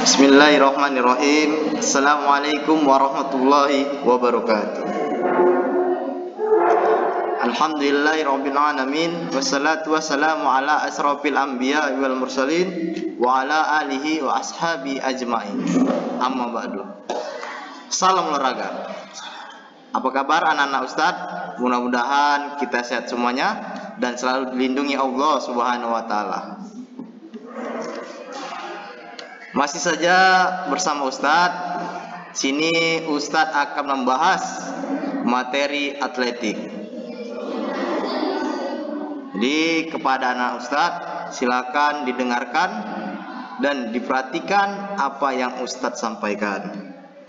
Bismillahirrahmanirrahim. Assalamualaikum warahmatullahi wabarakatuh. Alhamdulillahirabbil alamin, wassalatu wassalamu ala asrofil anbiya wal mursalin wa ala alihi wa ashabi ajmain. Amma ba'du. Salam olahraga. Apa kabar anak-anak Ustadz? Mudah-mudahan kita sehat semuanya dan selalu dilindungi Allah Subhanahu wa taala. Masih saja bersama Ustadz. Sini Ustadz akan membahas materi atletik. Jadi kepada anak Ustadz silakan didengarkan dan diperhatikan apa yang Ustadz sampaikan.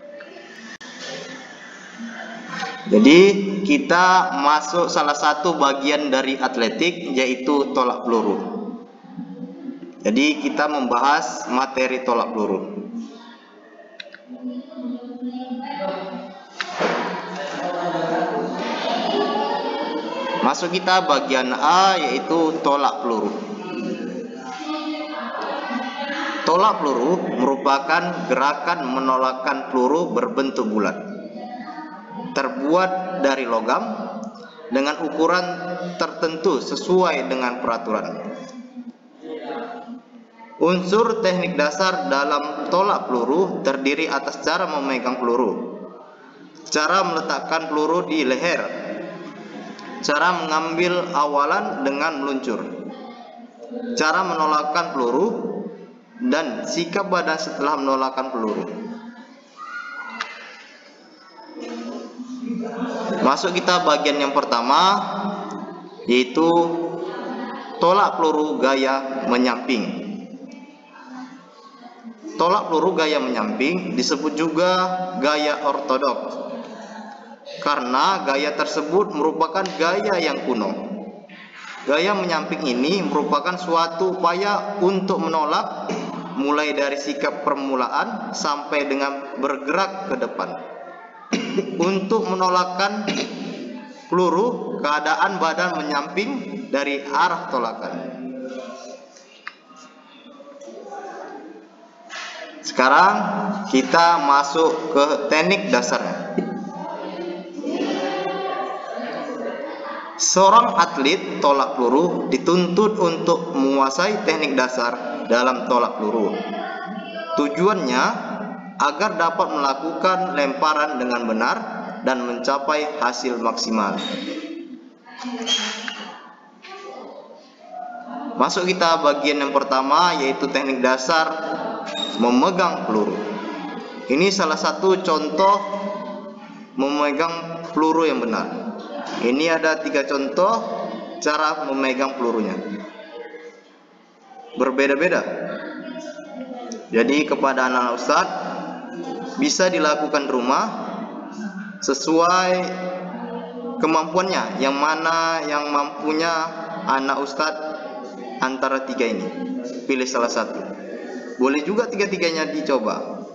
Jadi kita masuk salah satu bagian dari atletik, yaitu tolak peluru. Jadi kita membahas materi tolak peluru. Masuk kita bagian A, yaitu tolak peluru. Tolak peluru merupakan gerakan menolakkan peluru berbentuk bulat, terbuat dari logam dengan ukuran tertentu sesuai dengan peraturan. Unsur teknik dasar dalam tolak peluru terdiri atas cara memegang peluru, cara meletakkan peluru di leher, cara mengambil awalan dengan meluncur, cara menolakkan peluru, dan sikap badan setelah menolakkan peluru. Masuk kita bagian yang pertama, yaitu tolak peluru gaya menyamping. Tolak peluru gaya menyamping disebut juga gaya ortodoks karena gaya tersebut merupakan gaya yang kuno. Gaya menyamping ini merupakan suatu upaya untuk menolak, mulai dari sikap permulaan sampai dengan bergerak ke depan. Untuk menolakkan peluru, keadaan badan menyamping dari arah tolakan. Sekarang kita masuk ke teknik dasarnya. Seorang atlet tolak peluru dituntut untuk menguasai teknik dasar dalam tolak peluru. Tujuannya agar dapat melakukan lemparan dengan benar dan mencapai hasil maksimal. Masuk kita bagian yang pertama, yaitu teknik dasar memegang peluru. Ini salah satu contoh memegang peluru yang benar. Ini ada 3 contoh cara memegang pelurunya. Berbeda-beda. Jadi kepada anak Ustadz bisa dilakukan di rumah sesuai kemampuannya. Yang mana yang mampunya anak Ustadz antara 3 ini. Pilih salah satu. Boleh juga 3-tiganya dicoba.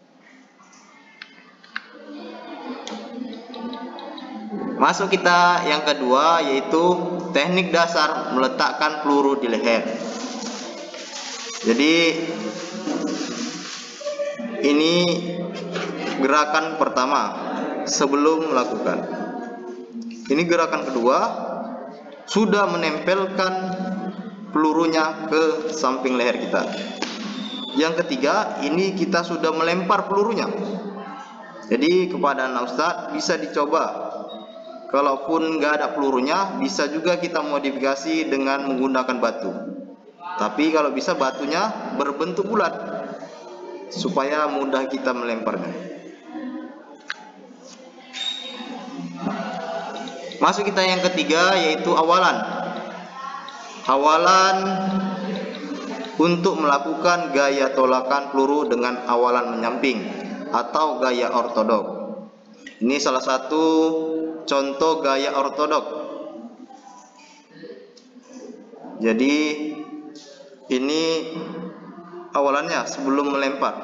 Masuk kita yang kedua, yaitu teknik dasar meletakkan peluru di leher. Jadi ini gerakan pertama sebelum melakukan. Ini gerakan kedua, sudah menempelkan pelurunya ke samping leher kita. Yang ketiga, ini kita sudah melempar pelurunya. Jadi kepada anak Ustadz bisa dicoba. Kalaupun nggak ada pelurunya, bisa juga kita modifikasi dengan menggunakan batu. Tapi kalau bisa batunya berbentuk bulat supaya mudah kita melemparnya. Masuk kita yang ketiga, yaitu awalan. Awalan untuk melakukan gaya tolakan peluru dengan awalan menyamping atau gaya ortodok. Ini salah satu contoh gaya ortodok. Jadi ini awalannya sebelum melempar.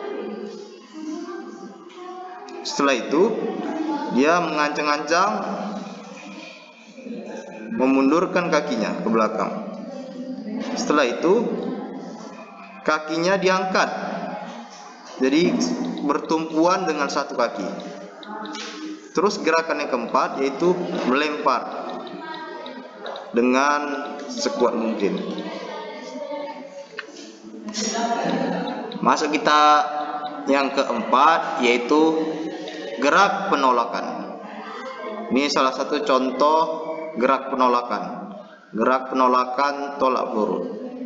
Setelah itu dia mengancang-ancang, memundurkan kakinya ke belakang. Setelah itu kakinya diangkat Jadi bertumpuan dengan satu kaki. Terus gerakan yang keempat yaitu melempar dengan sekuat mungkin. Masuk kita yang keempat yaitu gerak penolakan. Ini salah satu contoh gerak penolakan. Gerak penolakan tolak peluru.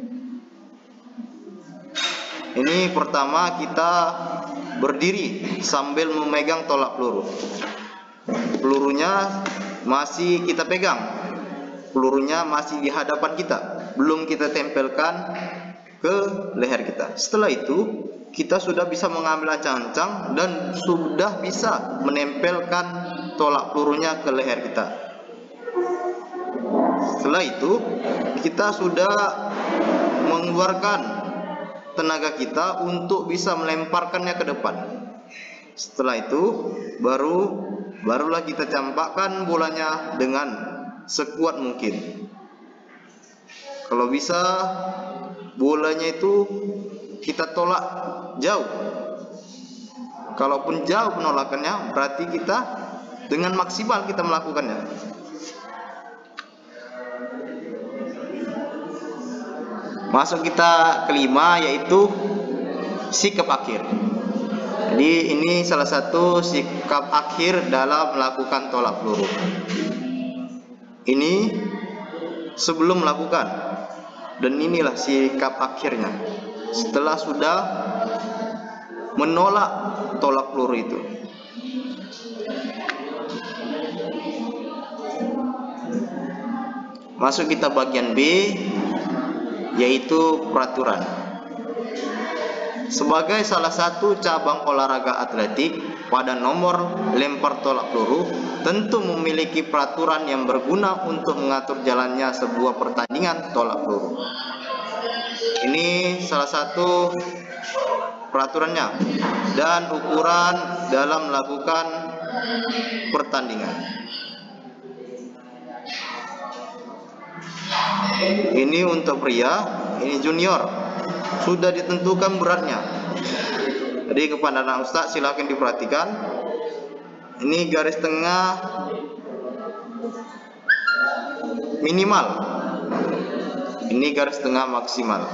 Ini pertama kita berdiri sambil memegang tolak peluru. Pelurunya masih kita pegang. Pelurunya masih di hadapan kita, belum kita tempelkan ke leher kita. Setelah itu kita sudah bisa mengambil ancang-ancang dan sudah bisa menempelkan tolak pelurunya ke leher kita. Setelah itu kita sudah mengeluarkan tenaga kita untuk bisa melemparkannya ke depan. Setelah itu barulah kita campakkan bolanya dengan sekuat mungkin. Kalau bisa bolanya itu kita tolak jauh. Kalaupun jauh penolakannya, berarti kita dengan maksimal kita melakukannya. Masuk kita kelima yaitu sikap akhir. Jadi ini salah satu sikap akhir dalam melakukan tolak peluru. Ini sebelum melakukan, dan inilah sikap akhirnya setelah sudah menolak tolak peluru itu. Masuk kita bagian B yaitu peraturan. Sebagai salah satu cabang olahraga atletik, pada nomor lempar tolak peluru tentu memiliki peraturan yang berguna untuk mengatur jalannya sebuah pertandingan tolak peluru. Ini salah satu peraturannya dan ukuran dalam melakukan pertandingan. Ini untuk pria, ini junior, sudah ditentukan beratnya. Jadi kepada anak ustaz silakan diperhatikan. Ini garis tengah minimal, ini garis tengah maksimal.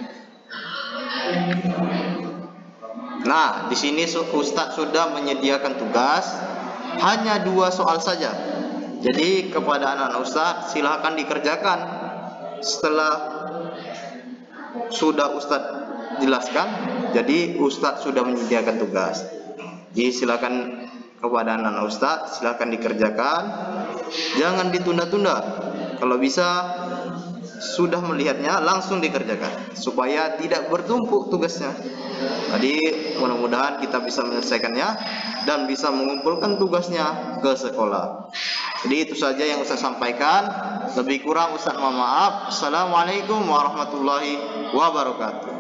Nah, di sini ustaz sudah menyediakan tugas hanya 2 soal saja. Jadi kepada anak-anak ustaz silahkan dikerjakan setelah sudah ustaz jelaskan. Jadi ustaz sudah menyediakan tugas. Jadi silakan kepada anak-anak ustaz silahkan dikerjakan. Jangan ditunda-tunda. Kalau bisa sudah melihatnya langsung dikerjakan supaya tidak bertumpuk tugasnya. Jadi mudah-mudahan kita bisa menyelesaikannya dan bisa mengumpulkan tugasnya ke sekolah. Jadi itu saja yang Ustaz sampaikan. Lebih kurang Ustaz mohon maaf. Assalamualaikum warahmatullahi wabarakatuh.